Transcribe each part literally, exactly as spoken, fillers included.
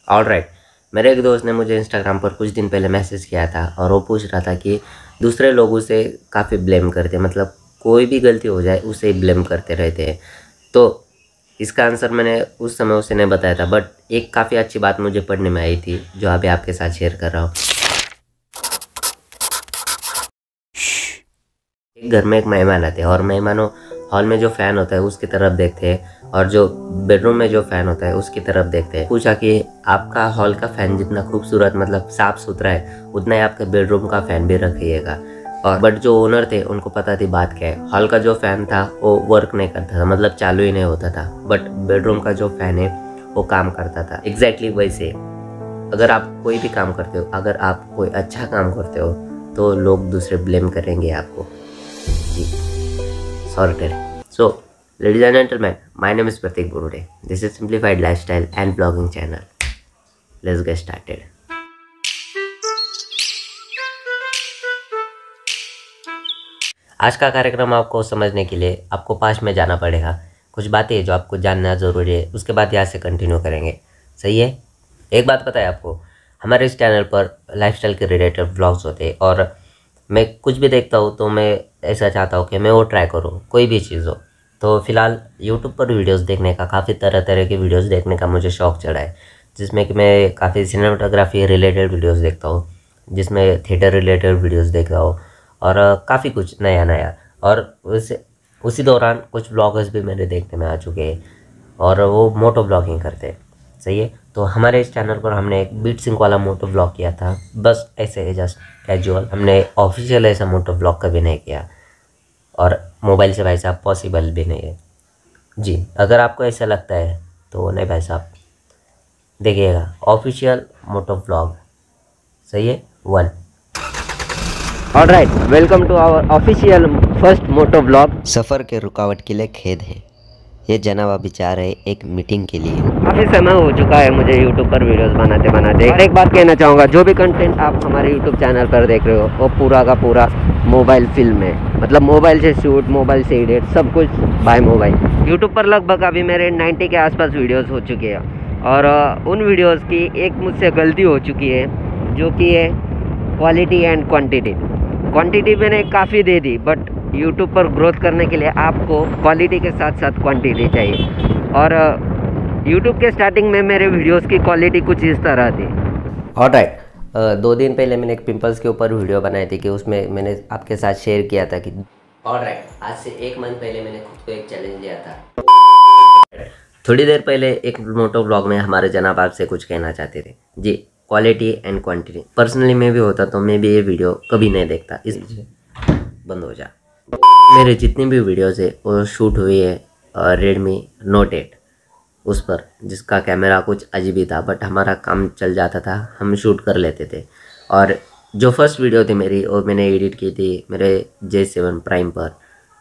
Alright, मेरे एक दोस्त ने मुझे इंस्टाग्राम पर कुछ दिन पहले मैसेज किया था और वो पूछ रहा था कि दूसरे लोग उसे काफ़ी ब्लेम करते हैं, मतलब कोई भी गलती हो जाए उसे ब्लेम करते रहते हैं। तो इसका आंसर मैंने उस समय उसे नहीं बताया था, बट एक काफ़ी अच्छी बात मुझे पढ़ने में आई थी जो अभी आपके साथ शेयर कर रहा हूँ। एक घर में एक मेहमान आते हैं और मेहमानों हॉल में जो फ़ैन होता है उसकी तरफ देखते हैं और जो बेडरूम में जो फ़ैन होता है उसकी तरफ देखते हैं। पूछा कि आपका हॉल का फ़ैन जितना खूबसूरत मतलब साफ़ सुथरा है उतना ही आपके बेडरूम का फ़ैन भी रखिएगा। और बट जो ओनर थे उनको पता थी बात क्या है। हॉल का जो फ़ैन था वो वर्क नहीं करता था, मतलब चालू ही नहीं होता था, बट बेडरूम का जो फ़ैन है वो काम करता था। एग्जैक्टली वैसे अगर आप कोई भी काम करते हो, अगर आप कोई अच्छा काम करते हो तो लोग दूसरे ब्लेम करेंगे आपको। Sorted. So, ladies and gentlemen, my name is Pratik Burude. This is Simplified Lifestyle and Blogging channel. Let's get started. आज का कार्यक्रम आपको समझने के लिए आपको पास में जाना पड़ेगा। कुछ बातें जो आपको जानना ज़रूरी है, उसके बाद यहाँ से कंटिन्यू करेंगे। सही है? एक बात पता है आपको, हमारे इस चैनल पर लाइफस्टाइल के रिलेटेड व्लॉग्स होते हैं और मैं कुछ भी देखता हूँ तो मैं ऐसा चाहता हूँ कि मैं वो ट्राई करूँ, कोई भी चीज़ हो। तो फिलहाल यूट्यूब पर वीडियोस देखने का, काफ़ी तरह तरह के वीडियोस देखने का मुझे शौक़ चढ़ा है, जिसमें कि मैं काफ़ी सिनेमाटोग्राफी रिलेटेड वीडियोस देखता हूँ, जिसमें थिएटर रिलेटेड वीडियोस देखता हूँ और काफ़ी कुछ नया नया। और उसे उसी दौरान कुछ ब्लॉगर्स भी मेरे देखने में आ चुके हैं और वो मोटो ब्लॉगिंग करते हैं। सही है? तो हमारे इस चैनल पर हमने एक बीट सिंक वाला मोटो ब्लॉग किया था, बस ऐसे जस्ट कैजुअल। हमने ऑफिशियल ऐसा मोटो ब्लॉग कभी नहीं किया और मोबाइल से भाई साहब पॉसिबल भी नहीं है जी। अगर आपको ऐसा लगता है तो नहीं भाई साहब, देखिएगा ऑफिशियल मोटो ब्लॉग। सही है? One alright, welcome to our official first moto blog. सफ़र के रुकावट के लिए खेद है, ये जनाब अभी जा रहे एक मीटिंग के लिए। काफ़ी समय हो चुका है मुझे यूट्यूब पर वीडियोस बनाते बनाते। और एक बात कहना चाहूँगा, जो भी कंटेंट आप हमारे यूट्यूब चैनल पर देख रहे हो वो पूरा का पूरा मोबाइल फिल्म है, मतलब मोबाइल से शूट, मोबाइल से एडिट, सब कुछ बाय मोबाइल। यूट्यूब पर लगभग अभी मेरे नब्बे के आसपास वीडियोज़ हो चुके हैं और उन वीडियोज़ की एक मुझसे गलती हो चुकी है, जो कि है क्वालिटी एंड क्वान्टिटी। क्वान्टिटी मैंने काफ़ी दे दी, बट यूट्यूब पर ग्रोथ करने के लिए आपको क्वालिटी के साथ साथ क्वांटिटी चाहिए। और यूट्यूब के स्टार्टिंग में मेरे वीडियोस की क्वालिटी कुछ इस तरह थी। ऑलराइट, दो दिन पहले मैंने एक पिंपल्स के ऊपर वीडियो बनाई थी कि उसमें मैंने आपके साथ शेयर किया था कि ऑलराइट आज से एक मंथ पहले मैंने खुद को एक चैलेंज लिया था। थोड़ी देर पहले एक मोटो ब्लॉग में हमारे जनाब आपसे कुछ कहना चाहते थे जी, क्वालिटी एंड क्वान्टिटी। पर्सनली मैं भी होता तो मैं भी ये वीडियो कभी नहीं देखता। इस बंद हो जा। मेरे जितनी भी वीडियोस है वो शूट हुई है रेडमी नोट एट उस पर, जिसका कैमरा कुछ अजीब ही था, बट हमारा काम चल जाता था, हम शूट कर लेते थे। और जो फर्स्ट वीडियो थी मेरी वो मैंने एडिट की थी मेरे जे सेवन प्राइम पर,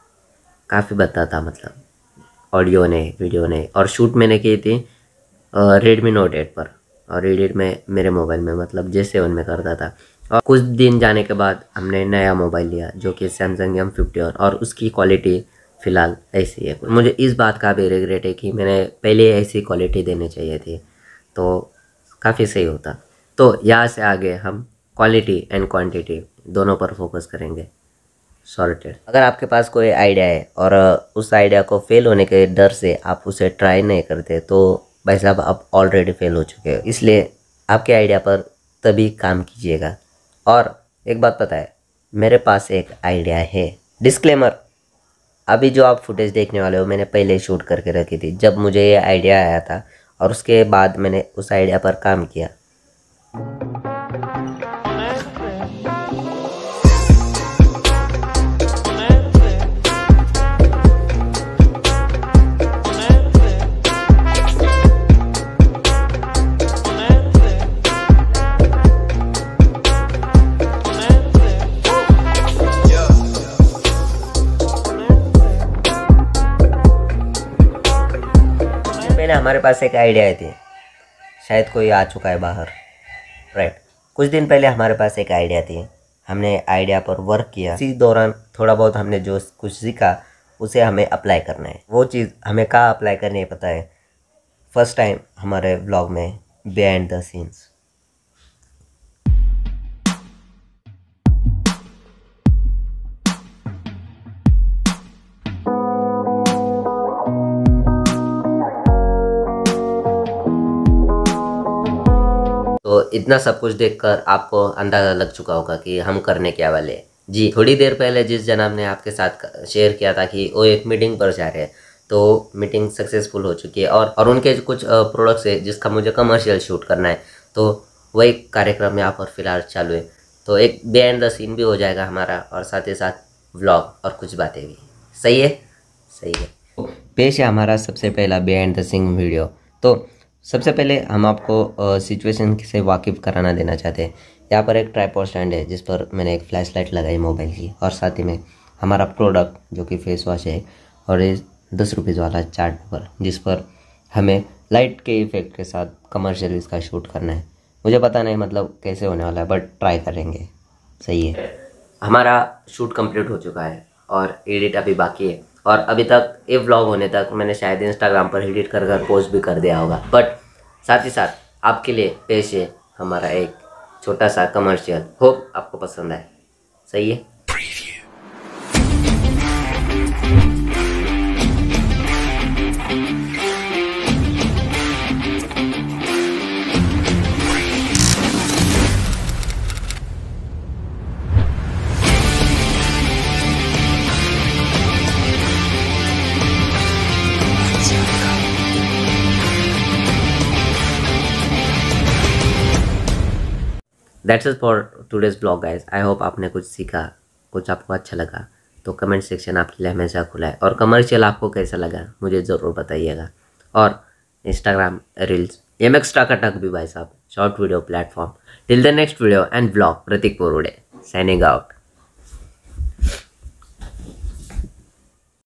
काफ़ी बता था मतलब ऑडियो ने वीडियो ने। और शूट मैंने की थी रेडमी नोट एट पर और एडिट में मेरे मोबाइल में मतलब जे सेवन में करता था। और कुछ दिन जाने के बाद हमने नया मोबाइल लिया जो कि सैमसंग एम फिफ्टी वन, और उसकी क्वालिटी फ़िलहाल ऐसी है। मुझे इस बात का भी रिग्रेट है कि मैंने पहले ऐसी क्वालिटी देनी चाहिए थी, तो काफ़ी सही होता। तो यहाँ से आगे हम क्वालिटी एंड क्वांटिटी दोनों पर फोकस करेंगे। सॉर्टेड। अगर आपके पास कोई आइडिया है और उस आइडिया को फेल होने के डर से आप उसे ट्राई नहीं करते, तो भाई साहब आप ऑलरेडी फेल हो चुके हो। इसलिए आपके आइडिया पर तभी काम कीजिएगा। और एक बात पता है, मेरे पास एक आइडिया है। डिस्क्लेमर, अभी जो आप फुटेज देखने वाले हो मैंने पहले शूट करके रखी थी जब मुझे ये आइडिया आया था, और उसके बाद मैंने उस आइडिया पर काम किया। हमारे पास एक आइडिया आई थी, शायद कोई आ चुका है बाहर। राइट, कुछ दिन पहले हमारे पास एक आइडिया थी, हमने आइडिया पर वर्क किया। इसी दौरान थोड़ा बहुत हमने जो कुछ सीखा उसे हमें अप्लाई करना है। वो चीज़ हमें कहाँ अप्लाई करनी है पता है? फर्स्ट टाइम हमारे ब्लॉग में बिहाइंड द सीन्स। तो इतना सब कुछ देखकर आपको अंदाज़ा लग चुका होगा कि हम करने क्या वाले हैं। जी, थोड़ी देर पहले जिस जनाब ने आपके साथ शेयर किया था कि वो एक मीटिंग पर जा रहे हैं, तो मीटिंग सक्सेसफुल हो चुकी है और और उनके कुछ प्रोडक्ट्स है जिसका मुझे कमर्शियल शूट करना है, तो वही कार्यक्रम यहाँ पर फिलहाल चालू है। तो एक बिहाइंड द सीन भी हो जाएगा हमारा और साथ ही साथ व्लॉग और कुछ बातें भी। सही है, सही है। पेश है हमारा सबसे पहला बिहाइंड द सीन वीडियो। तो सबसे पहले हम आपको सिचुएशन से वाकिफ़ कराना देना चाहते हैं। यहाँ पर एक ट्राइपॉड स्टैंड है जिस पर मैंने एक फ्लैश लाइट लगाई मोबाइल की, और साथ ही में हमारा प्रोडक्ट जो कि फेस वॉश है, और ये दस रुपीज़ वाला चार्ट पेपर जिस पर हमें लाइट के इफेक्ट के साथ कमर्शियल इसका शूट करना है। मुझे पता नहीं मतलब कैसे होने वाला है, बट ट्राई करेंगे। सही है। हमारा शूट कंप्लीट हो चुका है और एडिट अभी बाकी है, और अभी तक ये व्लॉग होने तक मैंने शायद इंस्टाग्राम पर एडिट कर कर पोस्ट भी कर दिया होगा। बट साथ ही साथ आपके लिए पेश है हमारा एक छोटा सा कमर्शियल। होप आपको पसंद आए। सही है। That's it for today's blog guys. I hope आपने कुछ सीखा, कुछ आपको अच्छा लगा। तो कमेंट सेक्शन आपके लिए हमेशा खुला है, और कमर्शियल आपको कैसा लगा मुझे ज़रूर बताइएगा। और इंस्टाग्राम रील्स एम एक्स्ट्रा का टक भी भाई साहब, short video platform. Till the next video and blog, Prateek Porude signing out.